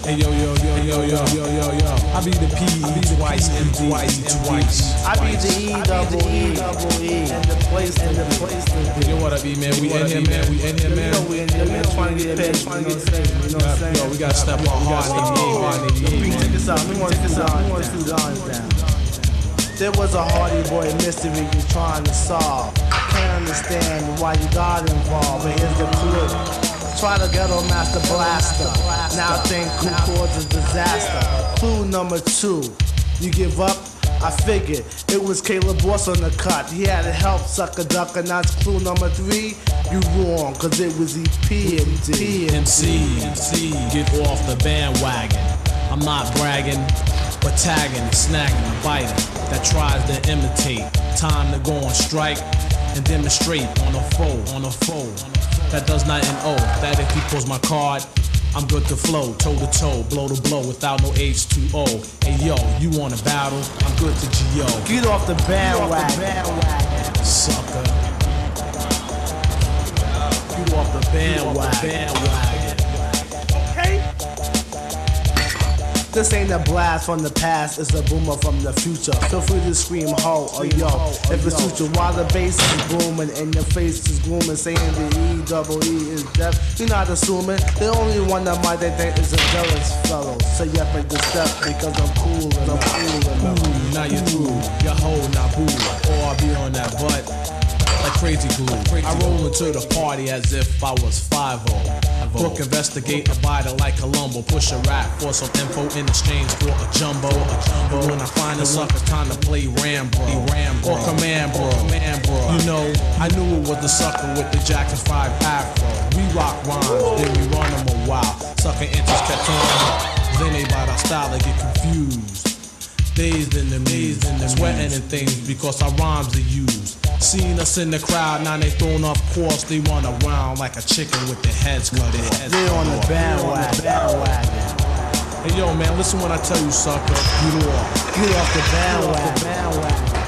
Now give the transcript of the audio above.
Hey yo, yo, yo, yo, yo, yo, yo, yo. I be the P, twice, and twice, and twice. I be the E, and the place, Yo, what up, E, man? We in here, man. We in here, man. We in here, man. Trying to get paid, trying to get paid. You know what I'm saying? Yo, we gotta step on hard in the E, Check this out. We want $2 down. There was a Hardy Boy mystery you're trying to solve. Can't understand why you got involved, but here's the clue. Try to ghetto master blaster. Now think who caused a disaster. Clue number 2. You give up? I figured it was Caleb Boss on the cut. He had to help sucker duck, and that's clue number 3. You wrong, cause it was EP. MC, get off the bandwagon. I'm not bragging, but tagging and snagging a biter that tries to imitate. Time to go on strike and demonstrate on a foe that does not know that if he pulls my card, I'm good to flow, toe to toe, blow to blow without no H2O. Hey yo, you want a battle? I'm good to G.O. Get off the bandwagon. Sucker. Get off the bandwagon. Okay? This ain't a blast from the past, it's a boomer from the future. Feel free to scream ho or yo if it suits you. While the bass is booming and your face is glooming, saying the E is deaf. You're not assuming. The only one that might they think is a jealous fellow. So you have to step because I'm cool and I'm cool. Now you're through, your hoe not boo. Or I'll be on that butt like crazy glue. I roll into the party as if I was 5-0. Book, investigate, abide like Columbo. Push a rap for some info in exchange for a jumbo. But when I find a sucker, time to play Rambo or Command Bro. You know, I knew it was the sucker with the Jackson 5 afro. We rock rhymes, then we run them a while. Sucker interest kept on. Then they by our style, they get confused. Dazed in the maze, sweating and things because our rhymes are used. Seen us in the crowd, now they thrown up course. They run around like a chicken with their heads cut off. They on the bandwagon. Hey yo, man, listen when I tell you, sucker. Get off. Get off the bandwagon.